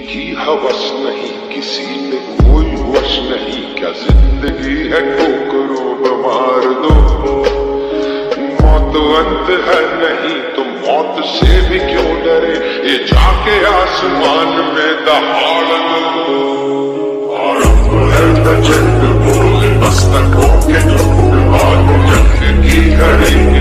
की हवस नहीं, किसी पे कोई वश नहीं, क्या जिंदगी है ठोकरों में मार दो। मौत अंत है नहीं तो मौत से भी क्यों डरे, ये जाके आसमान में दहाड़ दो। आरंभ है प्रचंड बोल मस्तकों के झुंड, आज जंग की घड़ी